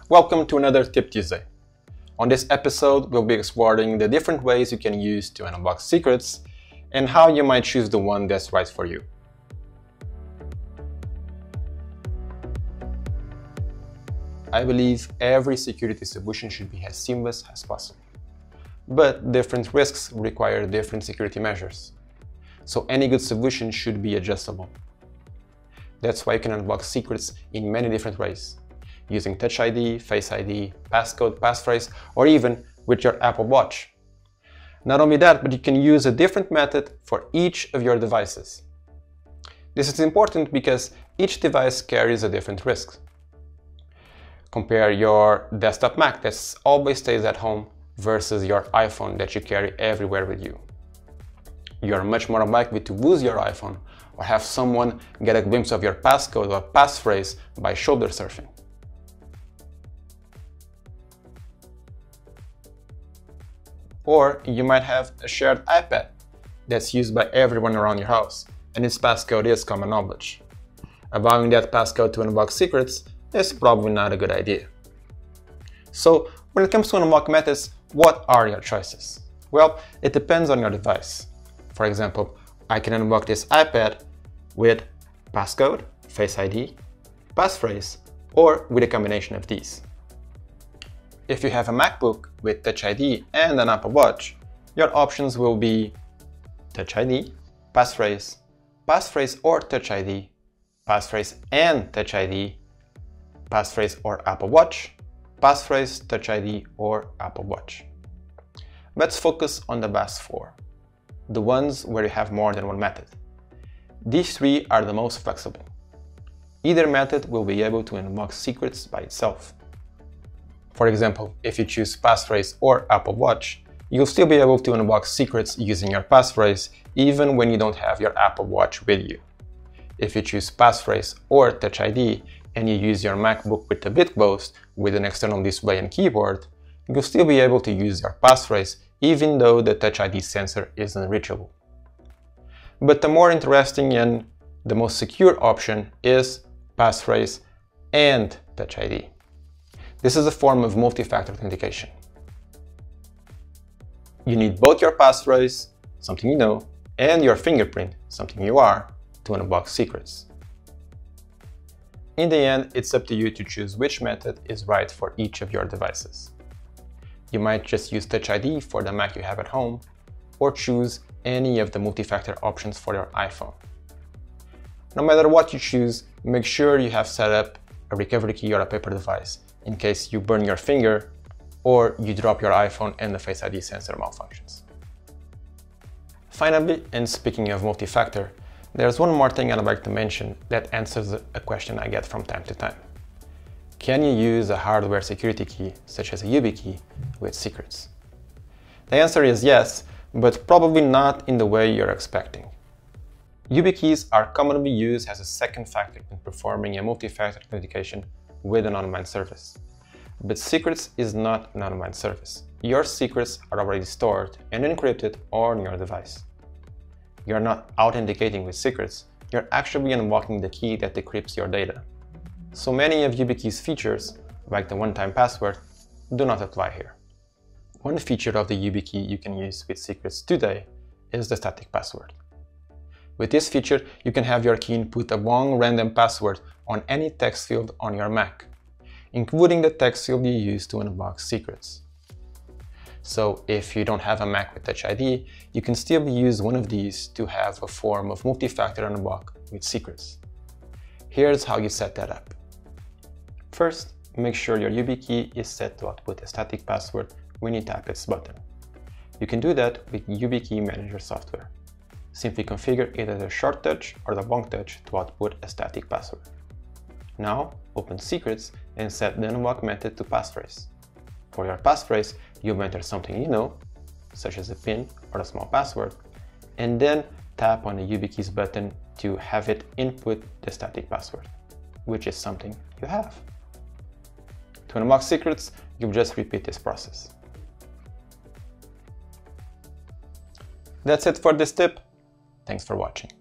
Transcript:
Welcome to another Tip Tuesday. On this episode, we'll be exploring the different ways you can use to unlock secrets and how you might choose the one that's right for you. I believe every security solution should be as seamless as possible. But different risks require different security measures. So any good solution should be adjustable. That's why you can unlock secrets in many different ways, using Touch ID, Face ID, passcode, passphrase, or even with your Apple Watch. Not only that, but you can use a different method for each of your devices. This is important because each device carries a different risk. Compare your desktop Mac that always stays at home versus your iPhone that you carry everywhere with you. You are much more likely to lose your iPhone or have someone get a glimpse of your passcode or passphrase by shoulder surfing. Or you might have a shared iPad that's used by everyone around your house, and its passcode is common knowledge. Allowing that passcode to unlock secrets is probably not a good idea. So, when it comes to unlock methods, what are your choices? Well, it depends on your device. For example, I can unlock this iPad with passcode, Face ID, passphrase, or with a combination of these. If you have a MacBook with Touch ID and an Apple Watch, your options will be Touch ID, passphrase, passphrase or Touch ID, passphrase and Touch ID, passphrase or Apple Watch, passphrase, Touch ID or Apple Watch. Let's focus on the last four, the ones where you have more than one method. These three are the most flexible. Either method will be able to unlock secrets by itself. For example, if you choose passphrase or Apple Watch, you'll still be able to unlock secrets using your passphrase even when you don't have your Apple Watch with you. If you choose passphrase or Touch ID and you use your MacBook with a BitBoost with an external display and keyboard, you'll still be able to use your passphrase even though the Touch ID sensor is unreachable. But the more interesting and the most secure option is passphrase and Touch ID. This is a form of multi-factor authentication. You need both your passphrase, something you know, and your fingerprint, something you are, to unlock secrets. In the end, it's up to you to choose which method is right for each of your devices. You might just use Touch ID for the Mac you have at home, or choose any of the multi-factor options for your iPhone. No matter what you choose, make sure you have set up a recovery key or a paper device in case you burn your finger or you drop your iPhone and the Face ID sensor malfunctions. Finally, and speaking of multi-factor, there's one more thing I'd like to mention that answers a question I get from time to time. Can you use a hardware security key, such as a YubiKey, with secrets? The answer is yes, but probably not in the way you're expecting. YubiKeys are commonly used as a second factor in performing a multi-factor authentication with an online service. But secrets is not an online service. Your secrets are already stored and encrypted on your device. You're not authenticating with secrets, you're actually unlocking the key that decrypts your data. So many of YubiKeys' features, like the one-time password, do not apply here. One feature of the YubiKey you can use with secrets today is the static password. With this feature, you can have your key input a long random password on any text field on your Mac, including the text field you use to unlock secrets. So if you don't have a Mac with Touch ID, you can still use one of these to have a form of multi-factor unlock with secrets. Here's how you set that up. First, make sure your YubiKey is set to output a static password when you tap its button. You can do that with YubiKey Manager software. Simply configure either the short touch or the long touch to output a static password. Now, open Secrets and set the unlock method to passphrase. For your passphrase, you'll enter something you know, such as a PIN or a small password, and then tap on the YubiKeys button to have it input the static password, which is something you have. To unlock secrets, you'll just repeat this process. That's it for this tip. Thanks for watching.